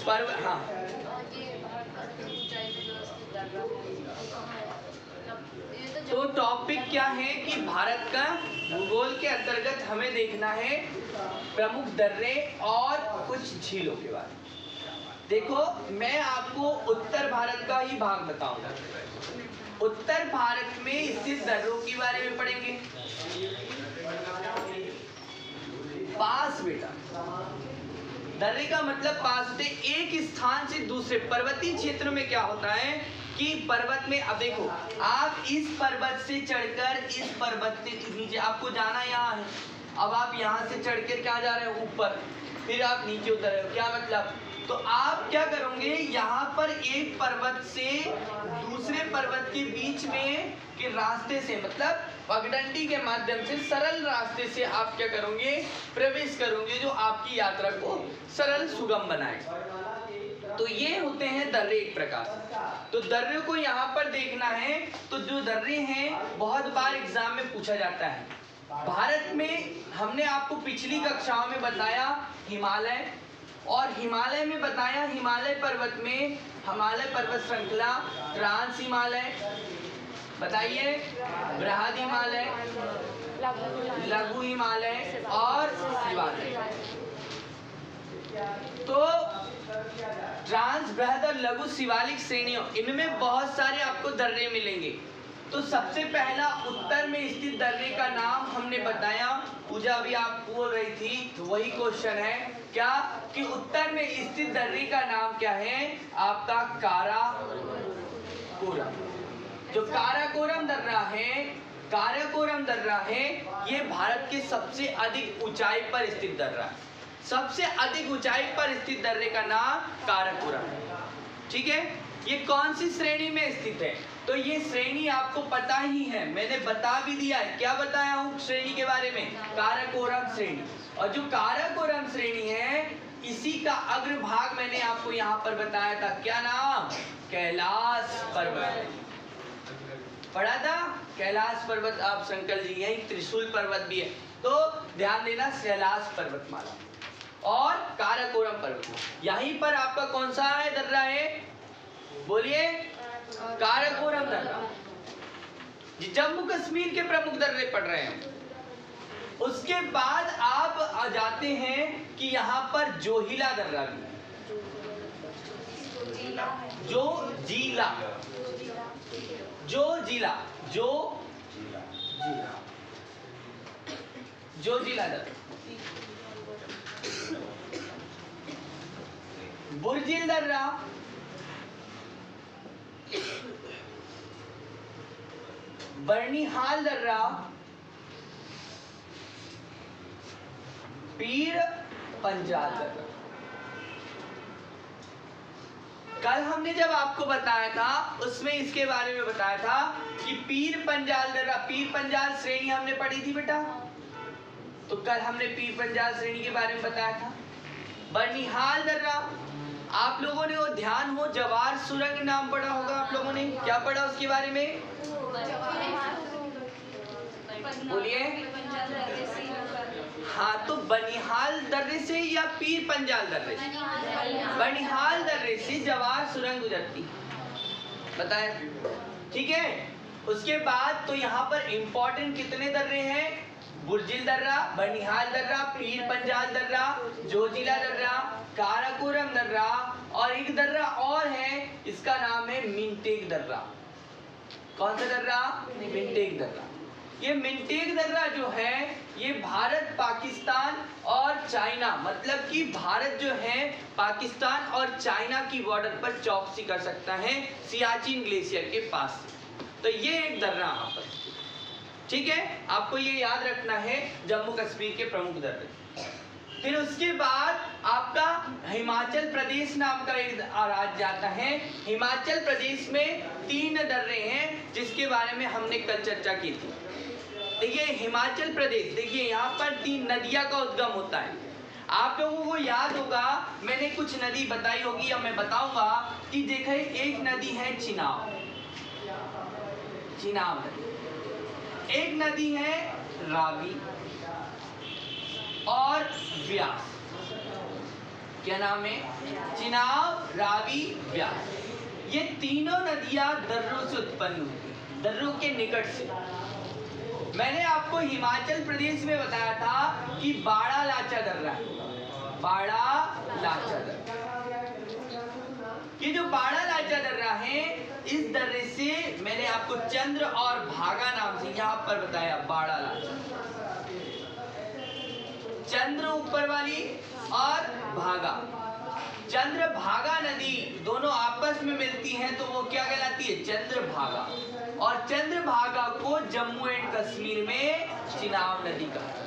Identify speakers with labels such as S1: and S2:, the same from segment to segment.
S1: हाँ तो टॉपिक क्या है कि भारत का भूगोल के अंतर्गत हमें देखना है प्रमुख दर्रे और कुछ झीलों के बारे में। देखो मैं आपको उत्तर भारत का ही भाग बताऊंगा। उत्तर भारत में स्थित दर्रों के बारे में पढ़ेंगे। पास बेटा, दर्रे का मतलब पास होते एक स्थान से दूसरे। पर्वतीय क्षेत्रों में क्या होता है कि पर्वत में, अब देखो आप इस पर्वत से चढ़कर इस पर्वत से नीचे, आपको जाना यहाँ है, अब आप यहाँ से चढ़कर क्या जा रहे हो ऊपर, फिर आप नीचे उतर रहे हो, क्या मतलब, तो आप क्या करोगे यहाँ पर एक पर्वत से दूसरे पर्वत के बीच में के रास्ते से, मतलब पगडंडी के माध्यम से, सरल रास्ते से आप क्या करोगे प्रवेश करोगे, जो आपकी यात्रा को सरल सुगम बनाएगा। तो ये होते हैं दर्रे एक प्रकार से। तो दर्रे को यहाँ पर देखना है तो जो दर्रे हैं बहुत बार एग्जाम में पूछा जाता है। भारत में हमने आपको पिछली कक्षाओं में बताया हिमालय, और हिमालय में बताया हिमालय पर्वत में हिमालय पर्वत श्रृंखला, ट्रांस हिमालय, बताइए बृहद हिमालय, लघु हिमालय और शिवालय। तो ट्रांस, बृहद और लघु शिवालिक श्रेणियों, इनमें बहुत सारे आपको दर्रे मिलेंगे। तो सबसे पहला उत्तर में स्थित दर्रे का नाम हमने बताया, पूजा भी आप बोल रही थी, तो वही क्वेश्चन है क्या कि उत्तर में स्थित दर्रे का नाम क्या है आपका काराकोरम। जो काराकोरम दर्रा है, काराकोरम दर्रा है, ये भारत के सबसे अधिक ऊंचाई पर स्थित दर्रा है। सबसे अधिक ऊंचाई पर स्थित दर्रे का नाम काराकोरम है। ठीक है, ये कौन सी श्रेणी में स्थित है, तो ये श्रेणी आपको पता ही है, मैंने बता भी दिया है। क्या बताया हूँ श्रेणी के बारे में, काराकोरम श्रेणी। और जो काराकोरम श्रेणी है इसी का अग्रभाग मैंने आपको यहाँ पर बताया था, क्या नाम, कैलाश पर्वत पढ़ा था। कैलाश पर्वत, आप शंकर जी, यही त्रिशूल पर्वत भी है, तो ध्यान देना, कैलाश पर्वतमाला और काराकोरम पर्वतमाला। यहीं पर आपका कौन सा है दर्रा है, बोलिए, काराकोरम दर्रा। जम्मू कश्मीर के प्रमुख दर्रे पढ़ रहे हैं। उसके बाद आप आ जाते हैं कि यहाँ पर जोहिला दर्रा भी, जो जिला, जो जिला, जो जिला दर्रा, बुर्जिल दर्रा, बर्निहाल दर्रा, पीर पंजाल दर्रा। कल हमने जब आपको बताया था उसमें इसके बारे में बताया था कि पीर पंजाल दर्रा, पीर पंजाल श्रेणी हमने पढ़ी थी बेटा, तो कल हमने पीर पंजाल श्रेणी के बारे में बताया था। बर्निहाल दर्रा, आप लोगों ने वो ध्यान हो जवार सुरंग नाम पढ़ा होगा, आप लोगों ने क्या पढ़ा उसके बारे में, बोलिए। हाँ, तो बनिहाल दर्रे से या पीर पंजाल दर्रे से, बनिहाल दर्रे से जवार सुरंग गुजरती, बताया, ठीक है। उसके बाद तो यहाँ पर इंपॉर्टेंट कितने दर्रे हैं, बुर्जिल दर्रा, बनिहाल दर्रा, पीर पंजाल दर्रा, जोजिला दर्रा, काराकोरम दर्रा, और एक दर्रा और है, इसका नाम है मिंटेक दर्रा। कौन सा दर्रा, मिंटेक दर्रा। ये मिंटेक दर्रा जो है ये भारत, पाकिस्तान और चाइना, मतलब कि भारत जो है पाकिस्तान और चाइना की बॉर्डर पर चौकसी कर सकता है सियाचिन ग्लेशियर के पास। तो ये एक दर्रा यहाँ पर, ठीक है, आपको ये याद रखना है जम्मू कश्मीर के प्रमुख दर्रे। फिर उसके बाद आपका हिमाचल प्रदेश नाम का एक राज्य आता है। हिमाचल प्रदेश में 3 दर्रे हैं जिसके बारे में हमने कल चर्चा की थी। देखिए हिमाचल प्रदेश, देखिए यहाँ पर 3 नदियाँ का उद्गम होता है। आप लोगों को याद होगा, मैंने कुछ नदी बताई होगी या मैं बताऊंगा कि देखिए एक नदी है चिनाब, चिनाब नदी, एक नदी है रावी और व्यास। क्या नाम है? चिनाब, रावी, व्यास। ये तीनों नदियां दर्रों से उत्पन्न हुई, दर्रों के निकट से। मैंने आपको हिमाचल प्रदेश में बताया था कि बाड़ा लाचा दर्रा, बाड़ा लाचा दर्रा, ये जो बाड़ा लाचा दर्रा है, इस दर्रे से मैंने आपको चंद्र और भागा नाम से यहाँ पर बताया, बाड़ा लाचा, चंद्र ऊपर वाली और भागा। चंद्र भागा नदी दोनों आपस में मिलती हैं तो वो क्या कहलाती है? चंद्र भागा। और चंद्र भागा को जम्मू एंड कश्मीर में चिनाब नदी कहा,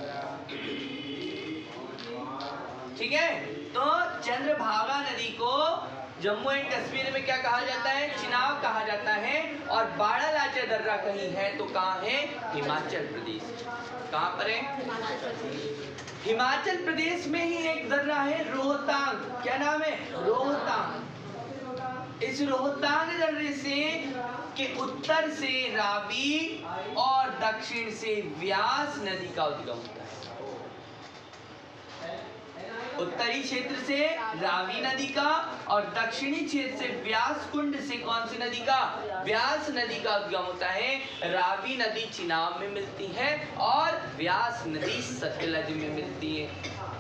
S1: ठीक है? तो चंद्र भागा नदी को जम्मू एंड कश्मीर में क्या कहा जाता है? चिनाब कहा जाता है। और बाड़ा लाचा दर्रा कहीं है तो कहाँ है? हिमाचल प्रदेश। कहाँ पर है? हिमाचल प्रदेश में ही एक दर्रा है रोहतांग। क्या नाम है? रोहतांग। इस रोहतांग दर्रे से के उत्तर से रावी और दक्षिण से व्यास नदी का उद्गम होता है। उत्तरी क्षेत्र से रावी नदी का और दक्षिणी क्षेत्र से व्यास कुंड से कौन सी नदी का? व्यास नदी का उद्गम होता है। रावी नदी चिनाब में मिलती है और व्यास नदी सतलज में मिलती है।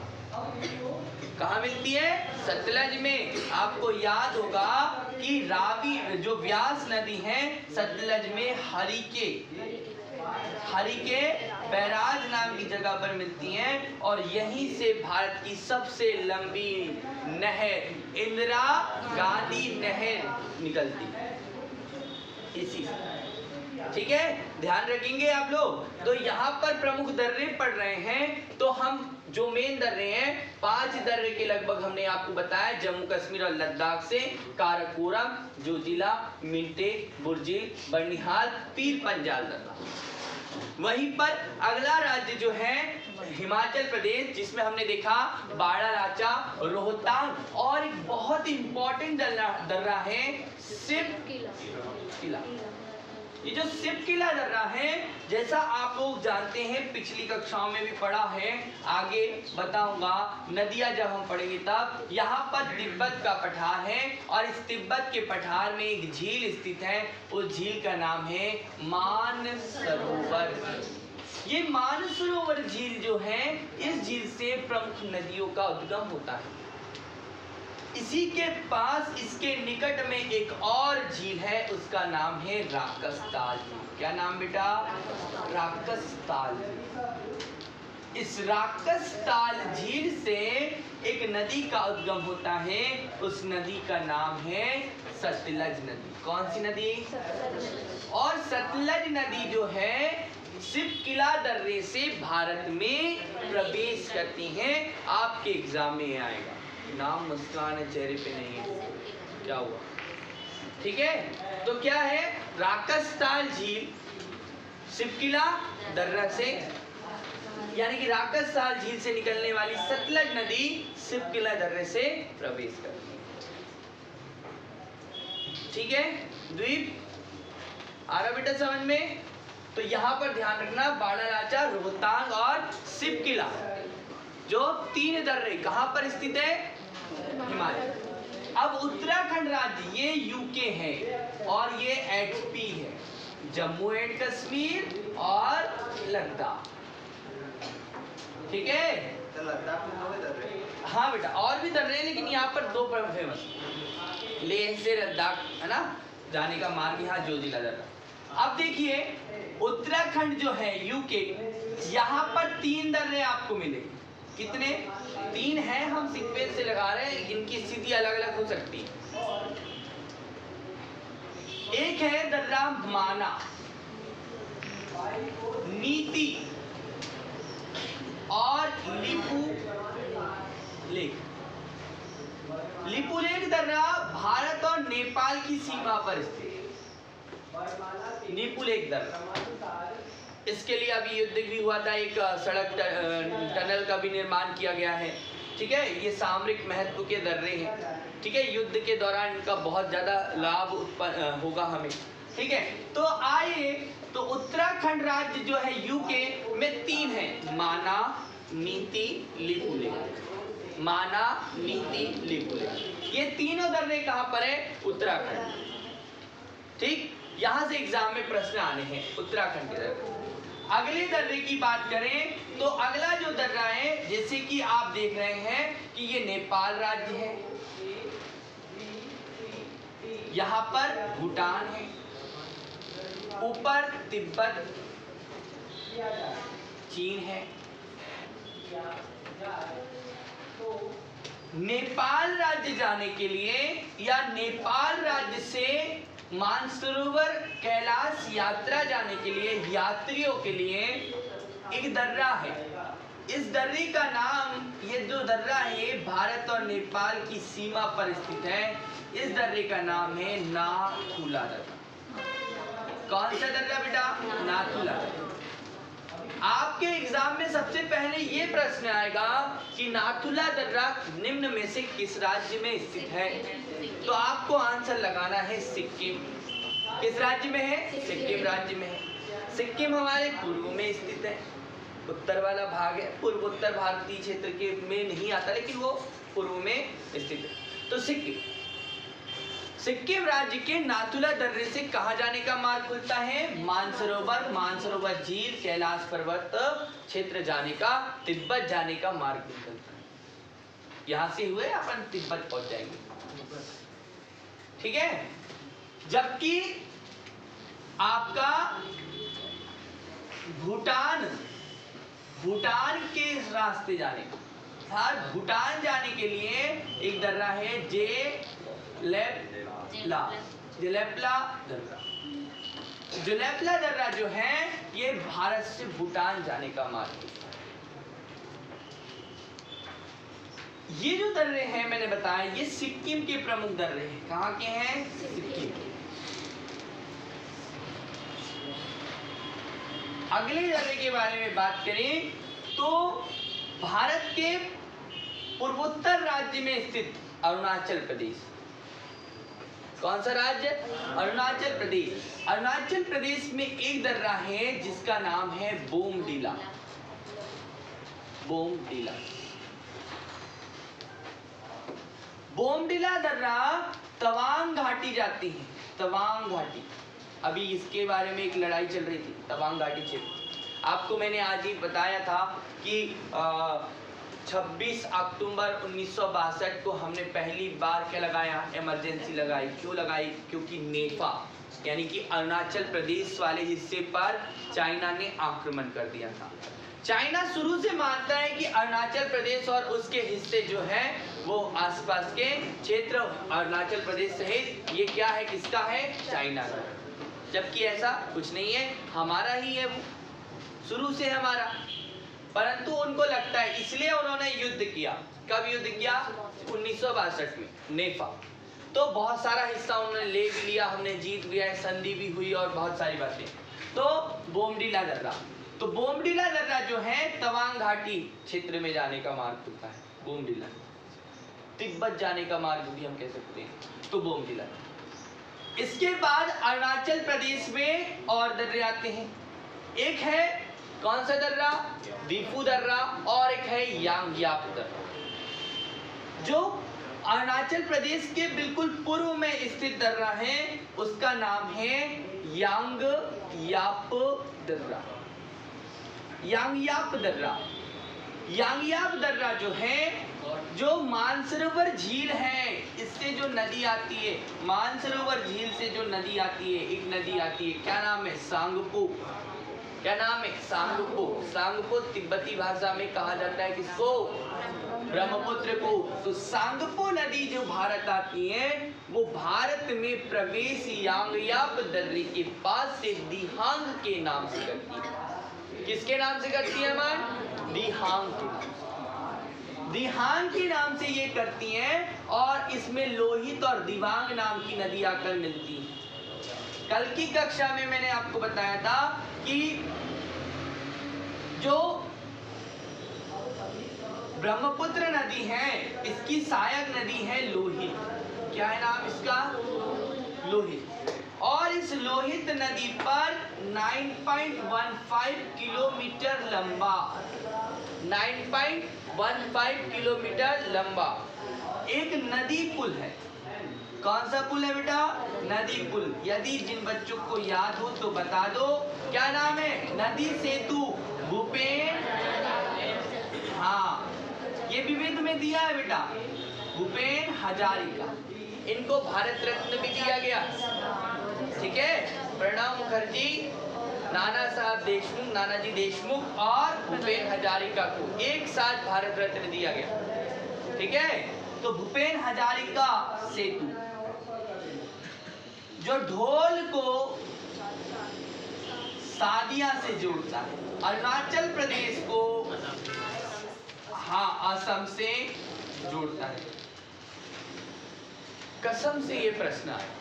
S1: कहाँ मिलती है? सतलज में। आपको याद होगा कि रावी जो व्यास नदी है सतलज में हरिके बैराज नाम की जगह पर मिलती हैं और यहीं से भारत की सबसे लंबी नहर इंदिरा गांधी नहर निकलती है, इसी से। ठीक है, ध्यान रखेंगे आप लोग। तो यहाँ पर प्रमुख दर्रे पड़ रहे हैं। तो हम जो मेन दर्रे हैं, 5 दर्रे के लगभग हमने आपको बताया, जम्मू कश्मीर और लद्दाख से काराकोरम, जोजिला, मिंटे, बुर्जिल, बर्निहाल, पीर पंजाल दर्रा। वहीं पर अगला राज्य जो है हिमाचल प्रदेश, जिसमें हमने देखा बाड़ा लाचा, रोहतांग और एक बहुत इंपॉर्टेंट दर्रा है सिप किला। ये जो सिप किला दर्रा है, जैसा आप लोग जानते हैं, पिछली कक्षाओं में भी पढ़ा है, आगे बताऊंगा नदियां जब हम पढ़ेंगे तब। यहाँ पर तिब्बत का पठार है और इस तिब्बत के पठार में एक झील स्थित है। उस झील का नाम है मानसरोवर। ये मानसरोवर झील जो है, इस झील से प्रमुख नदियों का उद्गम होता है। इसी के पास, इसके निकट में एक और झील है, उसका नाम है राकसताल। क्या नाम बेटा? राकसताल। इस राकसताल झील से एक नदी का उद्गम होता है, उस नदी का नाम है सतलज नदी। कौन सी नदी? और सतलज नदी जो है सिप किला दर्रे से भारत में प्रवेश करती हैं। आपके एग्जाम में आएगा, नाम मुस्कान है चेहरे पे नहीं है, क्या हुआ? ठीक है, तो क्या है? राकसताल झील सिपकिला दर्रा से, यानी कि राकसताल झील से निकलने वाली सतलज नदी सिपकिला दर्रे से प्रवेश करती है। ठीक है, द्वीप आ रहा बेटा समझ में? तो यहाँ पर ध्यान रखना, बाड़ा लाचा, रोहतांग और सिपकिला, जो 3 दर्रे कहाँ पर स्थित है? हिमाचल। अब उत्तराखंड राज्य, ये यूके है और ये एचपी है, जम्मू एंड कश्मीर और लद्दाख। ठीक है,
S2: लद्दाख में 2 दर्रे।
S1: हाँ बेटा, और भी दर्रे हैं, लेकिन यहाँ पर 2 फेमस, लेह से लद्दाख है ना जाने का मार्ग, यहाँ जोजिला दर्रा। अब देखिए, उत्तराखंड जो है यूके, यहाँ पर 3 दर्रे आपको मिलेंगे। कितने? 3 हैं, हम सीक्वेंस से लगा रहे हैं, इनकी स्थिति अलग अलग हो सकती है। एक है दर्रा माना, नीति और लिपू लेक। लिपू लेक दर्रा भारत और नेपाल की सीमा पर स्थित है। लिपू लेक दर्रा, इसके लिए अभी युद्ध भी हुआ था, एक सड़क टनल का भी निर्माण किया गया है। ठीक है, ये सामरिक महत्व के दर्रे हैं। ठीक है, युद्ध के दौरान इनका बहुत ज्यादा लाभ उत्पन्न होगा हमें। ठीक है, तो आइए, तो उत्तराखंड राज्य जो है यूके में 3 है, माना, नीति, लिपू लेक। माना, नीति, लिपुलेख, ये तीनों दर्रे कहाँ पर है? उत्तराखंड। ठीक, यहाँ से एग्जाम में प्रश्न आने हैं उत्तराखंड के दर्रे। अगले दर्रे की बात करें तो अगला जो दर्रा है, जैसे कि आप देख रहे हैं कि ये नेपाल राज्य है, यहाँ पर भूटान है, ऊपर तिब्बत, चीन है। नेपाल राज्य जाने के लिए या नेपाल राज्य से मानसरोवर कैलाश यात्रा जाने के लिए यात्रियों के लिए एक दर्रा है। इस दर्रे का नाम, ये जो दर्रा है भारत और नेपाल की सीमा पर स्थित है, इस दर्रे का नाम है नाथुला दर्रा। कौन सा दर्रा बेटा? नाथुला। आपके एग्जाम में सबसे पहले ये प्रश्न आएगा कि नाथुला दर्रा निम्न में से किस राज्य में स्थित है? तो आपको आंसर लगाना है सिक्किम। किस राज्य में है? सिक्किम राज्य में है। सिक्किम हमारे पूर्व में स्थित है, उत्तर वाला भाग है, पूर्वोत्तर भारतीय क्षेत्र के में नहीं आता, लेकिन वो पूर्व में स्थित है। तो सिक्किम राज्य के नाथुला दर्रे से कहाँ जाने का मार्ग खुलता है? मानसरोवर, मानसरोवर झील, कैलाश पर्वत क्षेत्र जाने का, तिब्बत जाने का मार्ग निकलता है। यहाँ से हुए अपन तिब्बत पहुंच जाएंगे। ठीक है, जबकि आपका भूटान के रास्ते जाने का, भूटान जाने के लिए एक दर्रा है जेलेपला दर्रा। जेलेपला दर्रा जो है ये भारत से भूटान जाने का मार्ग है। ये जो दर्रे हैं मैंने बताया, ये सिक्किम के प्रमुख दर्रे हैं। कहाँ के हैं? सिक्किम के। अगले दर्रे के बारे में बात करें तो भारत के पूर्वोत्तर राज्य में स्थित अरुणाचल प्रदेश। कौन सा राज्य? अरुणाचल प्रदेश। अरुणाचल प्रदेश में एक दर्रा है जिसका नाम है बोमडिला। बोमडिला, बोमडिला दर्रा तवांग घाटी जाती है। तवांग घाटी, अभी इसके बारे में एक लड़ाई चल रही थी, तवांग घाटी क्षेत्र। आपको मैंने आज ही बताया था कि 26 अक्टूबर 1962 को हमने पहली बार क्या लगाया? इमरजेंसी लगाई। क्यों लगाई? क्योंकि नेफा यानी कि अरुणाचल प्रदेश वाले हिस्से पर चाइना ने आक्रमण कर दिया था। चाइना शुरू से मानता है कि अरुणाचल प्रदेश और उसके हिस्से जो है वो आसपास के क्षेत्र, अरुणाचल प्रदेश सहित ये क्या है? किसका है? चाइना का। जबकि ऐसा कुछ नहीं है, हमारा ही है, शुरू से हमारा। परंतु उनको लगता है, इसलिए उन्होंने युद्ध किया। कब युद्ध किया? 1962 में, नेफा। तो बहुत सारा हिस्सा उन्होंने ले भी लिया, हमने जीत भी आए, संधि भी हुई और बहुत सारी बातें। तो बोमडिला दर्रा, तो बोमडिला दर्रा जो है तवांग घाटी क्षेत्र में जाने का मार्ग खुलता है। बोमडिला, तिब्बत जाने का मार्ग भी हम कह सकते हैं। तो बोमडिला। इसके बाद अरुणाचल प्रदेश में और दर्रे आते हैं। एक है कौन सा दर्रा? दीफू दर्रा, और एक है यांगयाप दर्रा। जो अरुणाचल प्रदेश के बिल्कुल पूर्व में स्थित दर्रा है उसका नाम है यांगयाप दर्रा। यांगयाप दर्रा, यांगयाप दर्रा जो है, जो मानसरोवर झील है, इससे जो नदी आती है, मानसरोवर झील से जो नदी आती है, एक नदी आती है, क्या नाम है? सांगपो। क्या नाम है? सांगपो। सांगपो तिब्बती भाषा में कहा जाता है किसको? ब्रह्मपुत्र को। तो सांगपो नदी जो भारत आती है वो भारत में प्रवेश यांगयाप दर्रे के पास से दिहांग के नाम से करती है। किसके नाम से करती है मान? दिहांग के नाम से। दिहांग के नाम से ये करती हैं और इसमें लोहित और दिवांग नाम की नदी आकर मिलती है। कल की कक्षा में मैंने आपको बताया था कि जो ब्रह्मपुत्र नदी है इसकी सहायक नदी है लोहित। क्या है नाम इसका? लोहित। और इस लोहित नदी पर 9.15 किलोमीटर लंबा 9.15 किलोमीटर लंबा एक नदी पुल है। कौन सा पुल है बेटा? नदी पुल। यदि जिन बच्चों को याद हो तो बता दो, क्या नाम है? नदी सेतु भूपेन। हाँ, ये भी तुम्हें दिया है बेटा, भूपेन हजारिका। इनको भारत रत्न भी दिया गया, ठीक है। प्रणब मुखर्जी, नाना साहब देशमुख, नानाजी देशमुख और भूपेन हजारिका को एक साथ भारत रत्न दिया गया, ठीक है। तो भूपेन हजारिका सेतु जो ढोल को सादिया से जोड़ता है, अरुणाचल प्रदेश को हाँ असम से जोड़ता है। कसम से ये प्रश्न आया,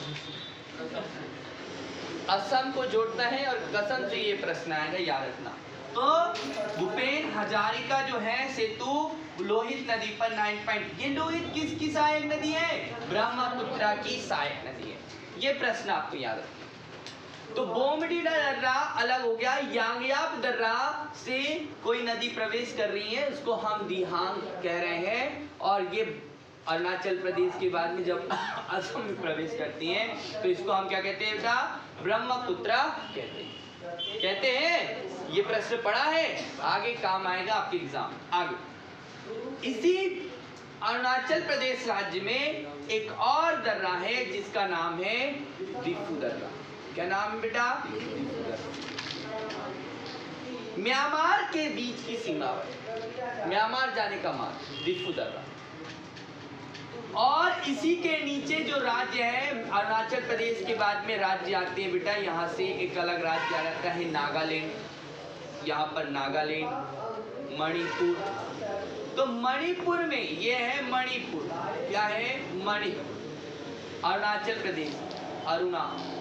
S1: असम को जोड़ता है और कसम से ये प्रश्न आएगा, याद रखना। तो भूपेन हजारिका जो है सेतु लोहित नदी पर 9. ये लोहित किसकी सहायक नदी है? ब्रह्मपुत्रा की सहायक नदी है। ये प्रश्न आपको याद रखना। तो बोमडी दर्रा अलग हो गया। यांगयाप दर्रा से कोई नदी प्रवेश कर रही है, उसको हम दिहांग कह रहे हैं, और ये अरुणाचल प्रदेश के बाद में जब असम में प्रवेश करती हैं तो इसको हम क्या कहते हैं बेटा? ब्रह्मपुत्रा कहते हैं। ये प्रश्न पढ़ा है, आगे काम आएगा आपके एग्जाम आगे। इसी अरुणाचल प्रदेश राज्य में एक और दर्रा है जिसका नाम है दिफू दर्रा। क्या नाम है बेटा? दिफू दर्रा। म्यांमार के बीच की सीमा पर, म्यांमार जाने का मार्ग दिफू दर्रा। और इसी के नीचे जो राज्य है, अरुणाचल प्रदेश के बाद में राज्य आते हैं बेटा, यहाँ से एक अलग राज्य आ जाता है नागालैंड। यहाँ पर नागालैंड, मणिपुर। तो मणिपुर में ये है मणिपुर, क्या है? मणिपुर। अरुणाचल प्रदेश, अरुणाचल।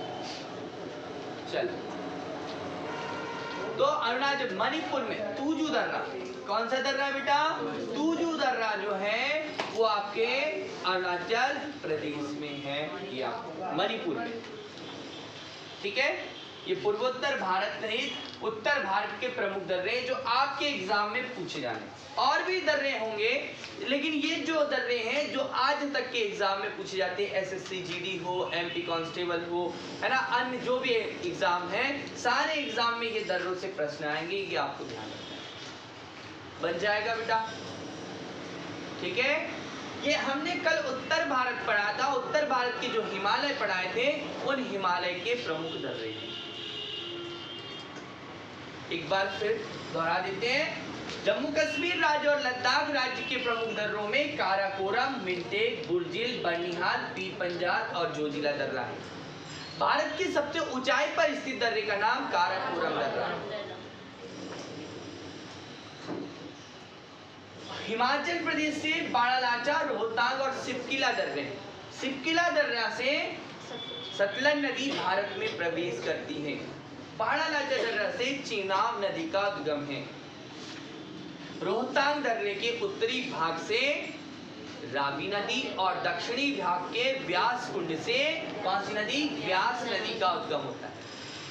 S1: तो अरुणाचल मणिपुर में तूजू दर्रा, कौन सा दर्रा है बेटा? तूजू दर्रा जो है वो आपके अरुणाचल प्रदेश में है, या मणिपुर में, ठीक है। ये पूर्वोत्तर भारत नहीं, उत्तर भारत के प्रमुख दर्रे जो आपके एग्जाम में पूछे जाने। और भी दर्रे होंगे, लेकिन ये जो दर्रे हैं जो आज तक के एग्जाम में पूछे जाते हैं, एसएससी जीडी हो, एमपी कांस्टेबल हो, है ना, अन्य जो भी एग्जाम है, सारे एग्जाम में ये दर्रों से प्रश्न आएंगे, ये आपको ध्यान रखना है। बन जाएगा बेटा, ठीक है। ये हमने कल उत्तर भारत पढ़ा था। उत्तर भारत के जो हिमालय पढ़ाए थे, उन हिमालय के प्रमुख दर्रे हैं। एक बार फिर दोहरा देते हैं। जम्मू कश्मीर राज्य और लद्दाख राज्य के प्रमुख दर्रों में काराकोरम, मिंटेक, बुर्जिल, बर्निहाल, पीर पंजाल और जोजिला दर्रा है। भारत की सबसे ऊंचाई पर स्थित दर्रे का नाम काराकोरम दर्रा है। हिमाचल प्रदेश से बाड़ालाचा, रोहतांग और सिपकिला दर्रे। सिपकिला दर्रा से सतलज नदी भारत में प्रवेश करती है। बाड़ालाचा दर्रा से चेनाब नदी का उद्गम है। रोहतांग दर्रे के उत्तरी भाग से रावी नदी और दक्षिणी भाग के व्यास कुंड से कौन सी नदी? व्यास नदी का उद्गम होता है।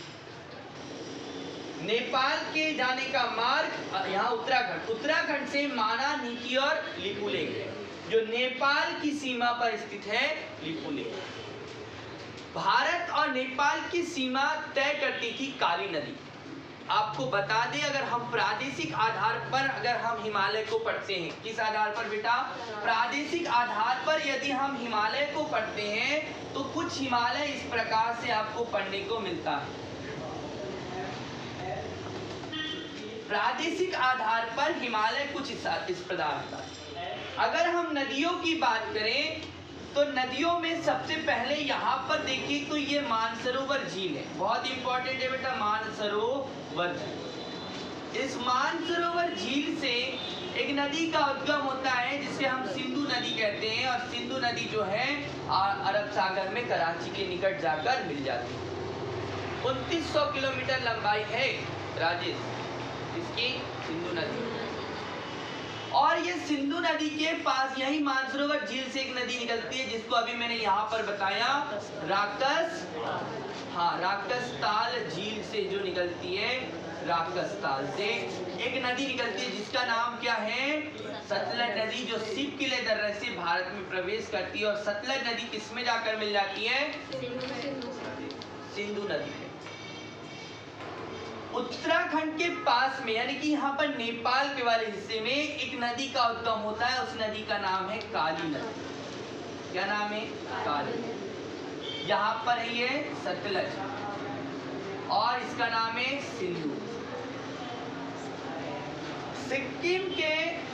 S1: नेपाल के जाने का मार्ग यहाँ उत्तराखंड, उत्तराखंड से माना, नीति और लिपुलेख है, जो नेपाल की सीमा पर स्थित है। लिपुलेख भारत और नेपाल की सीमा तय करती थी काली नदी। आपको बता दें, अगर हम प्रादेशिक आधार पर अगर हम हिमालय को पढ़ते हैं, किस आधार पर बेटा? प्रादेशिक आधार पर यदि हम हिमालय को पढ़ते हैं तो कुछ हिमालय इस प्रकार से आपको पढ़ने को मिलता है। प्रादेशिक आधार पर हिमालय कुछ इस प्रकार का। अगर हम नदियों की बात करें तो नदियों में सबसे पहले यहाँ पर देखिए तो ये मानसरोवर झील है, बहुत इंपॉर्टेंट है बेटा, मानसरोवर झील। इस मानसरोवर झील से एक नदी का उद्गम होता है जिसे हम सिंधु नदी कहते हैं, और सिंधु नदी जो है अरब सागर में कराची के निकट जाकर मिल जाती है। 2900 किलोमीटर लंबाई है राजेश इसकी सिंधु नदी। और ये सिंधु नदी के पास यही मानसरोवर झील से एक नदी निकलती है जिसको अभी मैंने यहाँ पर बताया, राकस, हाँ राकस ताल झील से जो निकलती है, राकस ताल से एक नदी निकलती है जिसका नाम क्या है? सतलज नदी, जो सिप किले दर्रे से भारत में प्रवेश करती है। और सतलज नदी किसमें जाकर मिल जाती है? सिंधु नदी में। उत्तराखंड के पास में यानी कि यहाँ पर नेपाल के वाले हिस्से में एक नदी का उद्गम होता है, उस नदी का नाम है काली नदी। क्या नाम है? काली। यहाँ पर है ये सतलज और इसका नाम है सिंधु। सिक्किम के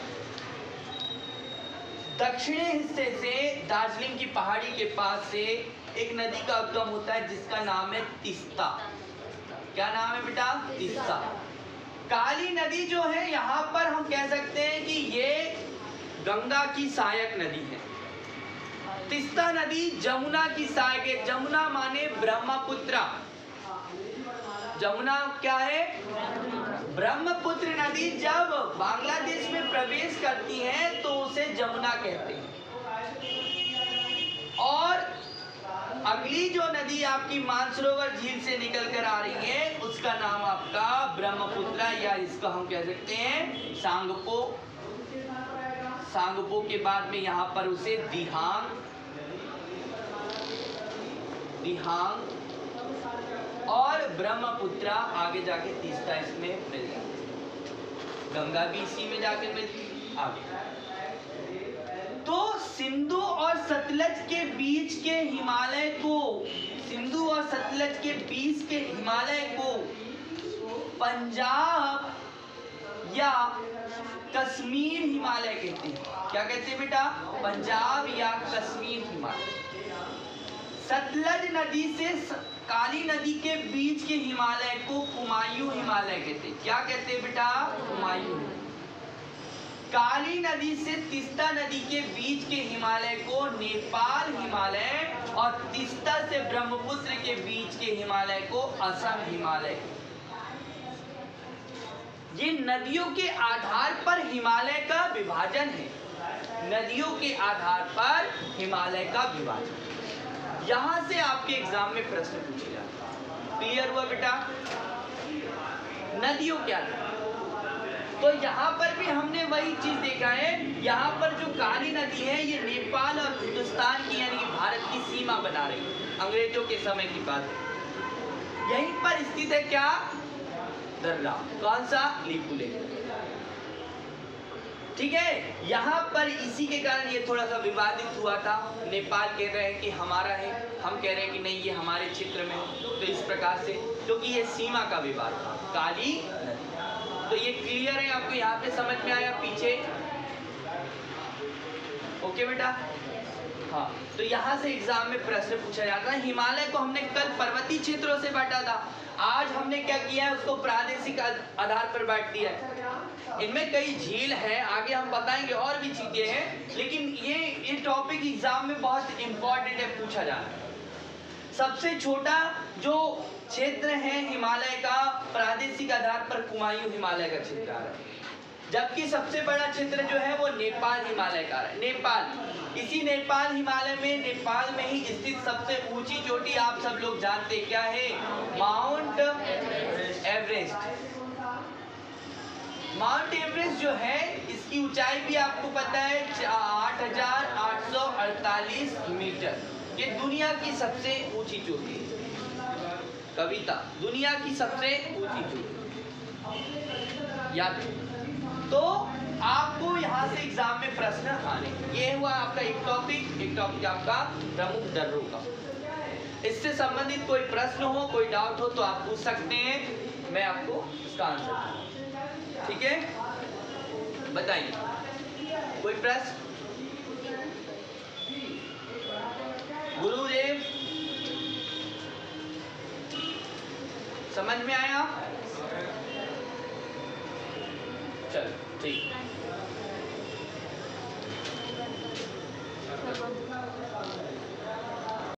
S1: दक्षिणी हिस्से से दार्जिलिंग की पहाड़ी के पास से एक नदी का उद्गम होता है जिसका नाम है तीस्ता। क्या नाम है बेटा? तीस्ता। काली नदी जो है यहाँ पर हम कह सकते हैं कि ये गंगा की सहायक नदी है। तीस्ता नदी जमुना की सहायक है। जमुना माने ब्रह्मपुत्र। जमुना क्या है? ब्रह्मपुत्र नदी जब बांग्लादेश में प्रवेश करती है तो उसे जमुना कहते हैं। और अगली जो नदी आपकी मानसरोवर झील से निकलकर आ रही है उसका नाम आपका ब्रह्मपुत्र, या इसका हम कह सकते हैं सांगपो। सांगपो के बाद में यहाँ पर उसे दिहांग और ब्रह्मपुत्र आगे जाके तीस्ता इसमें मिल जाता है। गंगा भी इसी में जाके मिलती आगे। तो सिंधु और सतलज के बीच के हिमालय को, सिंधु और सतलज के बीच के हिमालय को पंजाब या कश्मीर हिमालय कहते हैं। क्या कहते हैं बेटा? पंजाब या कश्मीर हिमालय। सतलज नदी से काली नदी के बीच के हिमालय को कुमायूं हिमालय कहते हैं। क्या कहते हैं बेटा? कुमायूं। काली नदी से तीस्ता नदी के बीच के हिमालय को नेपाल हिमालय और तीस्ता से ब्रह्मपुत्र के बीच के हिमालय को असम हिमालय। ये नदियों के आधार पर हिमालय का विभाजन है। नदियों के आधार पर हिमालय का विभाजन। यहां से आपके एग्जाम में प्रश्न पूछे जाते हैं। क्लियर हुआ बेटा? नदियों क्या है? तो यहाँ पर भी हमने वही चीज देखा है। यहाँ पर जो काली नदी है ये नेपाल और हिंदुस्तान की यानी कि भारत की सीमा बना रही है। अंग्रेजों के समय की बात है। यहीं पर स्थित है क्या? दर्रा। कौन सा? लिपुलेख। ठीक है। यहाँ पर इसी के कारण ये थोड़ा सा विवादित हुआ था। नेपाल कह रहे हैं कि हमारा है, हम कह रहे हैं कि नहीं ये हमारे क्षेत्र में हो। तो इस प्रकार से क्योंकि ये सीमा का विवाद था, काली नदी। तो ये क्लियर है आपको? यहाँ पे समझ में आया? पीछे ओके बेटा? हाँ। तो यहाँ से एग्जाम में प्रश्न पूछा जाता है। हिमालय को हमने कल पर्वतीय क्षेत्रों से बांटा था, आज हमने क्या किया है उसको प्रादेशिक आधार पर बांट दिया है। इनमें कई झील है, आगे हम बताएंगे और भी चीजें हैं, लेकिन ये टॉपिक एग्जाम में बहुत इंपॉर्टेंट है, पूछा जा रहा है। सबसे छोटा जो क्षेत्र है हिमालय का प्रादेशिक आधार पर कुमायूं हिमालय का क्षेत्र आ रहा है, जबकि सबसे बड़ा क्षेत्र जो है वो नेपाल हिमालय का है। नेपाल, इसी नेपाल हिमालय में, नेपाल में ही स्थित सबसे ऊंची चोटी आप सब लोग जानते क्या है? Mount Everest. माउंट एवरेस्ट जो है इसकी ऊंचाई भी आपको पता है 8,848 मीटर। ये दुनिया की सबसे ऊंची चोटी है। कविता, दुनिया की सबसे ऊंची चोटी याद। तो आपको यहाँ से एग्जाम में प्रश्न आने, ये हुआ आपका एक टॉपिक आपका प्रमुख दर्रों का। इससे संबंधित कोई प्रश्न हो, कोई डाउट हो तो आप पूछ सकते हैं, मैं आपको इसका आंसर दूंगा। ठीक है, बताइए कोई प्रश्न? गुरुदेव समझ में आया? चलो ठीक।